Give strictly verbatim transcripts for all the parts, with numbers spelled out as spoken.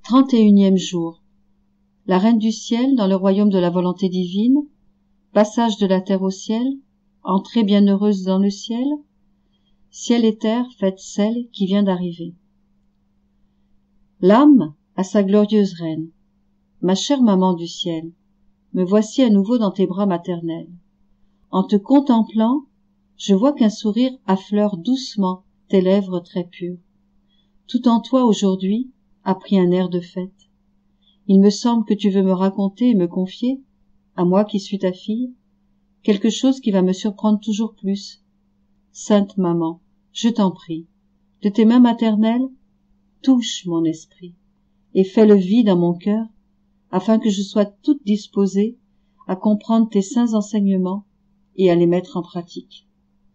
trente et unième jour. La Reine du Ciel dans le royaume de la volonté divine, passage de la terre au ciel, entrée bienheureuse dans le ciel, ciel et terre faites celle qui vient d'arriver. L'âme a sa glorieuse reine. Ma chère maman du ciel, me voici à nouveau dans tes bras maternels. En te contemplant, je vois qu'un sourire affleure doucement tes lèvres très pures. Tout en toi aujourd'hui a pris un air de fête. Il me semble que tu veux me raconter et me confier, à moi qui suis ta fille, quelque chose qui va me surprendre toujours plus. Sainte maman, je t'en prie, de tes mains maternelles, touche mon esprit et fais le vide dans mon cœur, afin que je sois toute disposée à comprendre tes saints enseignements et à les mettre en pratique.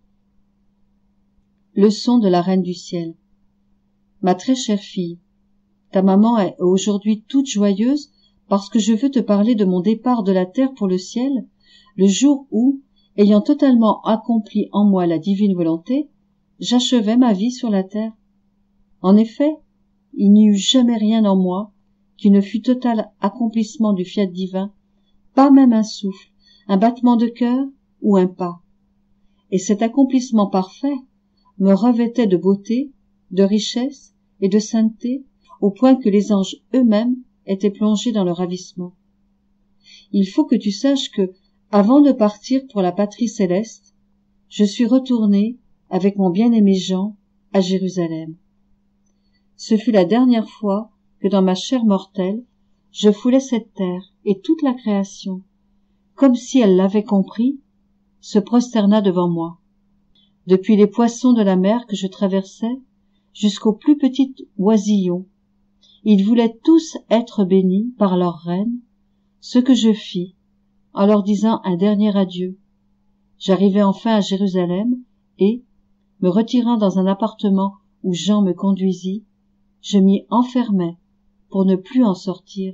Leçon de la Reine du Ciel. Ma très chère fille, ta maman est aujourd'hui toute joyeuse parce que je veux te parler de mon départ de la terre pour le ciel, le jour où, ayant totalement accompli en moi la divine volonté, j'achevais ma vie sur la terre. En effet, il n'y eut jamais rien en moi qui ne fût total accomplissement du fiat divin, pas même un souffle, un battement de cœur ou un pas. Et cet accomplissement parfait me revêtait de beauté, de richesse et de sainteté, au point que les anges eux-mêmes étaient plongés dans le ravissement. Il faut que tu saches que, avant de partir pour la patrie céleste, je suis retournée, avec mon bien-aimé Jean, à Jérusalem. Ce fut la dernière fois que dans ma chair mortelle, je foulais cette terre et toute la création, comme si elle l'avait compris, se prosterna devant moi. Depuis les poissons de la mer que je traversais, jusqu'aux plus petits oisillons, ils voulaient tous être bénis par leur reine, ce que je fis, en leur disant un dernier adieu. J'arrivai enfin à Jérusalem et, me retirant dans un appartement où Jean me conduisit, je m'y enfermai pour ne plus en sortir.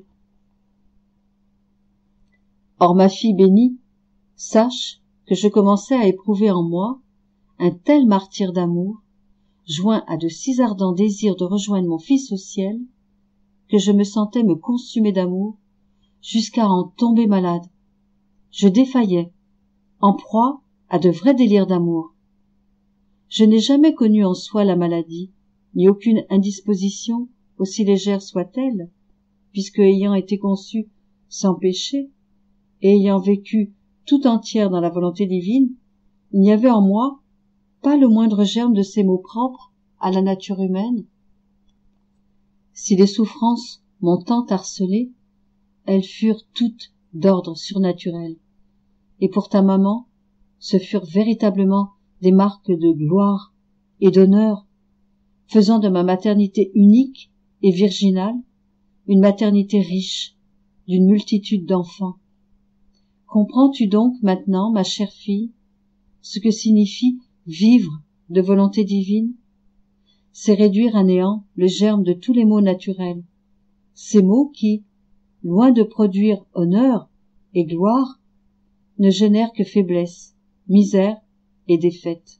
Or ma fille bénie, sache que je commençais à éprouver en moi un tel martyre d'amour, joint à de si ardents désirs de rejoindre mon Fils au ciel, que je me sentais me consumer d'amour jusqu'à en tomber malade. Je défaillais, en proie à de vrais délires d'amour. Je n'ai jamais connu en soi la maladie, ni aucune indisposition, aussi légère soit-elle, puisque ayant été conçue sans péché, et ayant vécu tout entière dans la volonté divine, il n'y avait en moi pas le moindre germe de ces maux propres à la nature humaine. Si les souffrances m'ont tant harcelée, elles furent toutes d'ordre surnaturel. Et pour ta maman, ce furent véritablement des marques de gloire et d'honneur, faisant de ma maternité unique et virginale une maternité riche d'une multitude d'enfants. Comprends-tu donc maintenant, ma chère fille, ce que signifie vivre de volonté divine? C'est réduire à néant le germe de tous les maux naturels, ces maux qui, loin de produire honneur et gloire, ne génèrent que faiblesse, misère et défaite.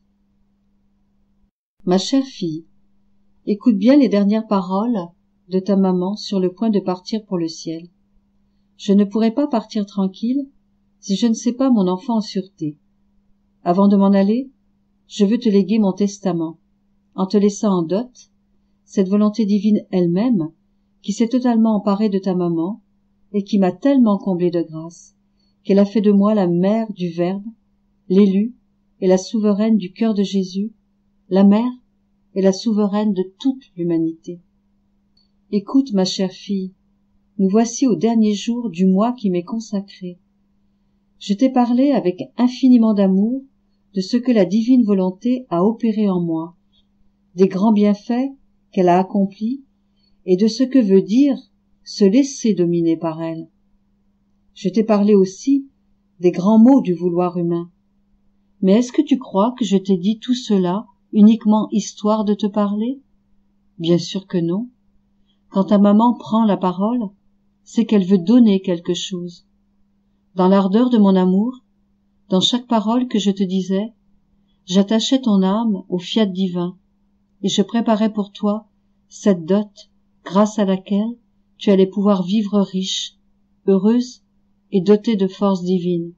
Ma chère fille, écoute bien les dernières paroles de ta maman sur le point de partir pour le ciel. Je ne pourrai pas partir tranquille si je ne sais pas mon enfant en sûreté. Avant de m'en aller, je veux te léguer mon testament, en te laissant en dot cette volonté divine elle-même qui s'est totalement emparée de ta maman et qui m'a tellement comblée de grâce qu'elle a fait de moi la mère du Verbe, l'élue et la souveraine du cœur de Jésus, la mère et la souveraine de toute l'humanité. Écoute, ma chère fille, nous voici au dernier jour du mois qui m'est consacré. Je t'ai parlé avec infiniment d'amour de ce que la divine volonté a opéré en moi, des grands bienfaits qu'elle a accomplis et de ce que veut dire se laisser dominer par elle. Je t'ai parlé aussi des grands maux du vouloir humain. Mais est-ce que tu crois que je t'ai dit tout cela uniquement histoire de te parler? Bien sûr que non. Quand ta maman prend la parole, c'est qu'elle veut donner quelque chose. Dans l'ardeur de mon amour, dans chaque parole que je te disais, j'attachais ton âme au fiat divin, et je préparais pour toi cette dot grâce à laquelle tu allais pouvoir vivre riche, heureuse et dotée de forces divines.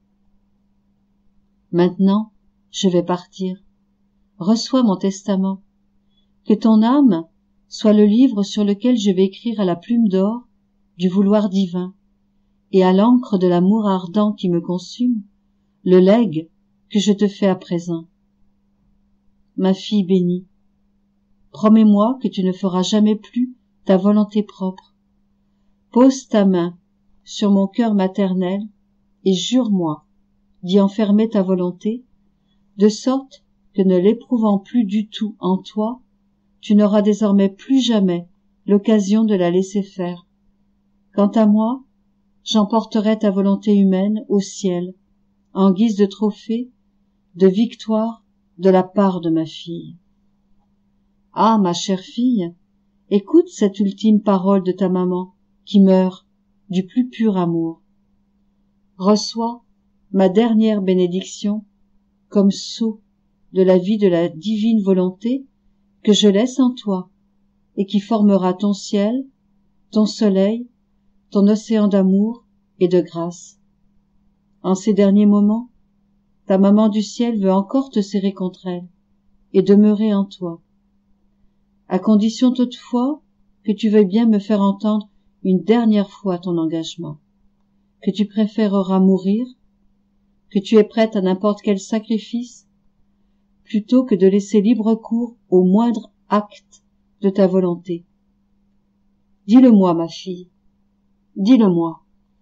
Maintenant, je vais partir. Reçois mon testament. Que ton âme soit le livre sur lequel je vais écrire à la plume d'or du vouloir divin, et à l'encre de l'amour ardent qui me consume, le legs que je te fais à présent. Ma fille bénie, promets-moi que tu ne feras jamais plus ta volonté propre. Pose ta main sur mon cœur maternel et jure-moi d'y enfermer ta volonté, de sorte que ne l'éprouvant plus du tout en toi, tu n'auras désormais plus jamais l'occasion de la laisser faire. Quant à moi, j'emporterai ta volonté humaine au ciel, en guise de trophée, de victoire de la part de ma fille. Ah, ma chère fille, écoute cette ultime parole de ta maman, qui meurt du plus pur amour. Reçois ma dernière bénédiction comme sceau de la vie de la divine volonté que je laisse en toi et qui formera ton ciel, ton soleil, ton océan d'amour et de grâce. En ces derniers moments, ta maman du ciel veut encore te serrer contre elle et demeurer en toi, à condition toutefois que tu veuilles bien me faire entendre une dernière fois ton engagement, que tu préféreras mourir, que tu es prête à n'importe quel sacrifice, plutôt que de laisser libre cours au moindre acte de ta volonté. Dis-le-moi, ma fille, dis-le-moi.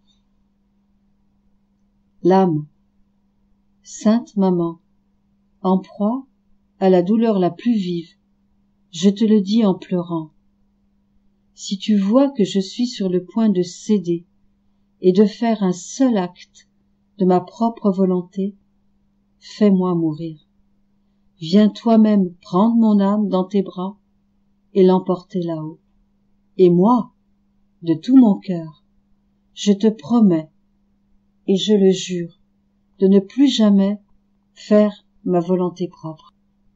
L'âme, sainte maman, en proie à la douleur la plus vive, je te le dis en pleurant. Si tu vois que je suis sur le point de céder et de faire un seul acte de ma propre volonté, fais-moi mourir. Viens toi-même prendre mon âme dans tes bras et l'emporter là-haut. Et moi, de tout mon cœur, je te promets, et je le jure, de ne plus jamais faire ma volonté propre.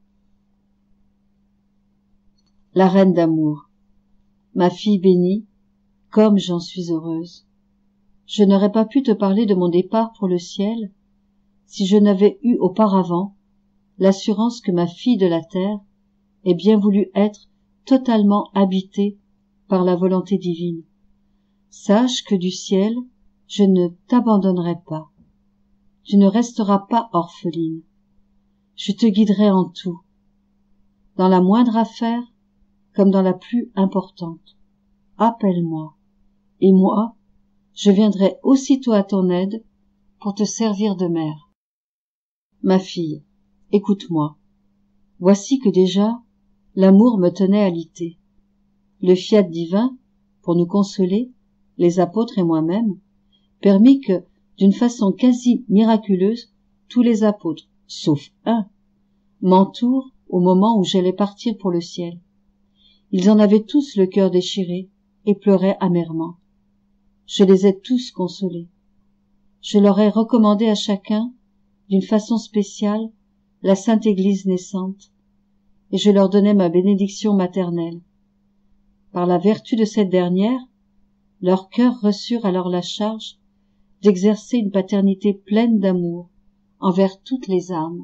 La reine d'amour, ma fille bénie, comme j'en suis heureuse. Je n'aurais pas pu te parler de mon départ pour le ciel si je n'avais eu auparavant l'assurance que ma fille de la terre ait bien voulu être totalement habitée par la volonté divine. Sache que du ciel, je ne t'abandonnerai pas. Tu ne resteras pas orpheline. Je te guiderai en tout, dans la moindre affaire comme dans la plus importante. Appelle-moi, et moi, je viendrai aussitôt à ton aide pour te servir de mère. Ma fille, écoute-moi. Voici que déjà, l'amour me tenait alité. Le fiat divin, pour nous consoler, les apôtres et moi-même, permit que, d'une façon quasi miraculeuse, tous les apôtres, sauf un, m'entourent au moment où j'allais partir pour le ciel. Ils en avaient tous le cœur déchiré et pleuraient amèrement. Je les ai tous consolés. Je leur ai recommandé à chacun, d'une façon spéciale, la Sainte Église naissante, et je leur donnais ma bénédiction maternelle. Par la vertu de cette dernière, leurs cœurs reçurent alors la charge d'exercer une paternité pleine d'amour envers toutes les âmes.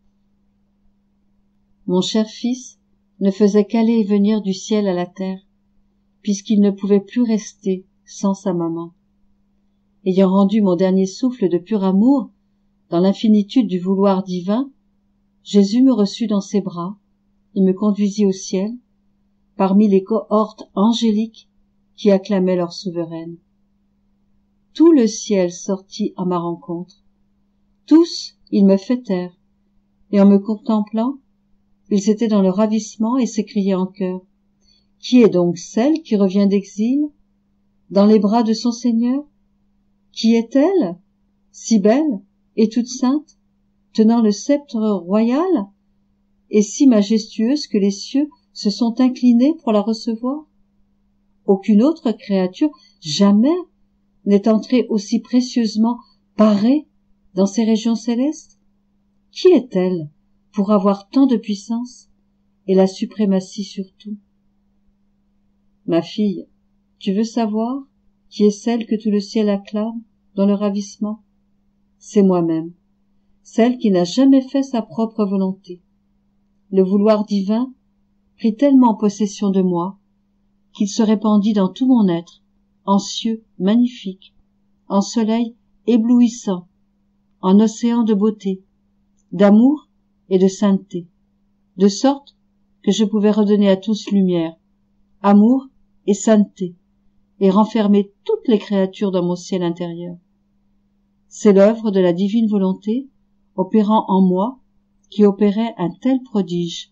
Mon cher fils ne faisait qu'aller et venir du ciel à la terre, puisqu'il ne pouvait plus rester sans sa maman. Ayant rendu mon dernier souffle de pur amour dans l'infinitude du vouloir divin, Jésus me reçut dans ses bras et me conduisit au ciel, parmi les cohortes angéliques qui acclamaient leur souveraine. Tout le ciel sortit à ma rencontre. Tous, ils me fêtèrent, et en me contemplant, ils étaient dans le ravissement et s'écriaient en chœur: « Qui est donc celle qui revient d'exil, dans les bras de son Seigneur? Qui est-elle, si belle et toute sainte, tenant le sceptre royal, et si majestueuse que les cieux se sont inclinés pour la recevoir? Aucune autre créature jamais n'est entrée aussi précieusement parée dans ces régions célestes. Qui est-elle pour avoir tant de puissance et la suprématie sur tout? Ma fille, Tu veux savoir qui est celle que tout le ciel acclame dans le ravissement? C'est moi-même, celle qui n'a jamais fait sa propre volonté. Le vouloir divin prit tellement possession de moi qu'il se répandit dans tout mon être, en cieux magnifiques, en soleil éblouissant, en océan de beauté, d'amour et de sainteté, de sorte que je pouvais redonner à tous lumière, amour et sainteté, et renfermer toutes les créatures dans mon ciel intérieur. C'est l'œuvre de la divine volonté, opérant en moi, qui opérait un tel prodige.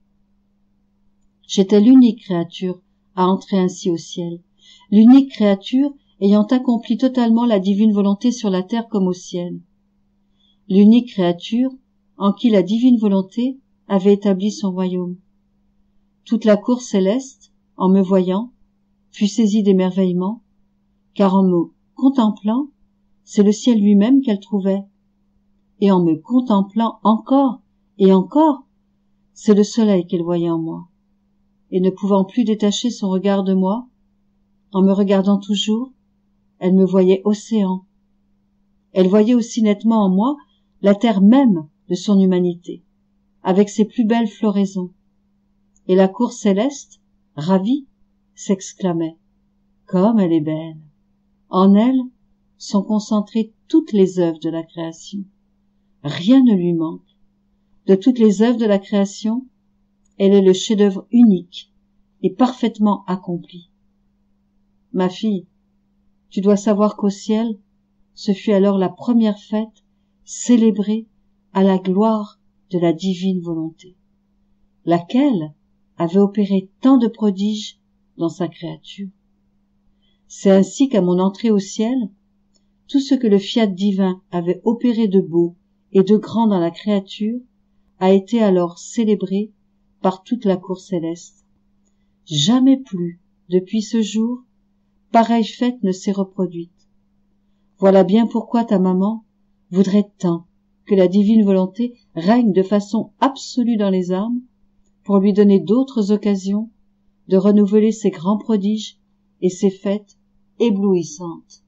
J'étais l'unique créature à entrer ainsi au ciel, l'unique créature ayant accompli totalement la divine volonté sur la terre comme au ciel, l'unique créature en qui la divine volonté avait établi son royaume. Toute la cour céleste, en me voyant, fut saisie d'émerveillement, car en me contemplant, c'est le ciel lui-même qu'elle trouvait, et en me contemplant encore et encore, c'est le soleil qu'elle voyait en moi, et ne pouvant plus détacher son regard de moi, en me regardant toujours, elle me voyait océan. Elle voyait aussi nettement en moi la terre même de son humanité, avec ses plus belles floraisons, et la cour céleste, ravie, s'exclamait « Comme elle est belle !» En elle sont concentrées toutes les œuvres de la création. Rien ne lui manque. De toutes les œuvres de la création, elle est le chef-d'œuvre unique et parfaitement accompli. Ma fille, tu dois savoir qu'au ciel, ce fut alors la première fête célébrée à la gloire de la divine volonté, laquelle avait opéré tant de prodiges dans sa créature. C'est ainsi qu'à mon entrée au ciel, tout ce que le fiat divin avait opéré de beau et de grand dans la créature a été alors célébré par toute la cour céleste. Jamais plus, depuis ce jour, pareille fête ne s'est reproduite. Voilà bien pourquoi ta maman voudrait tant que la divine volonté règne de façon absolue dans les âmes, pour lui donner d'autres occasions de renouveler ses grands prodiges et ses fêtes éblouissantes.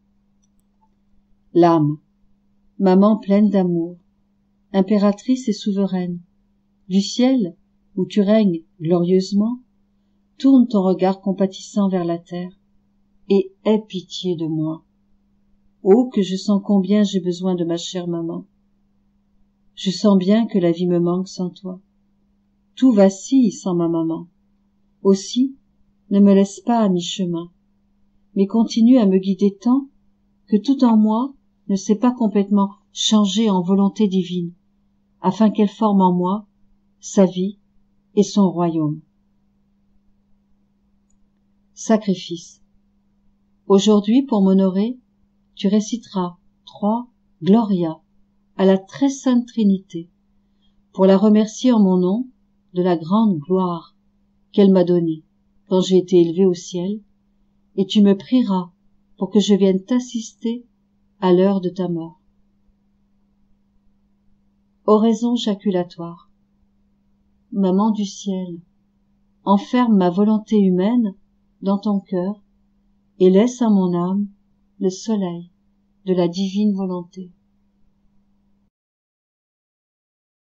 L'âme, maman pleine d'amour, impératrice et souveraine, du ciel où tu règnes glorieusement, tourne ton regard compatissant vers la terre et aie pitié de moi. Oh, que je sens combien j'ai besoin de ma chère maman. Je sens bien que la vie me manque sans toi. Tout vacille sans ma maman. Aussi, ne me laisse pas à mi-chemin, mais continue à me guider tant que tout en moi ne s'est pas complètement changé en volonté divine, afin qu'elle forme en moi sa vie et son royaume. Sacrifice. Aujourd'hui, pour m'honorer, tu réciteras trois Gloria à la très sainte Trinité, pour la remercier en mon nom de la grande gloire qu'elle m'a donnée quand j'ai été élevé au ciel, et tu me prieras pour que je vienne t'assister à l'heure de ta mort. Oraison jaculatoire. Maman du ciel, enferme ma volonté humaine dans ton cœur et laisse à mon âme le soleil de la divine volonté.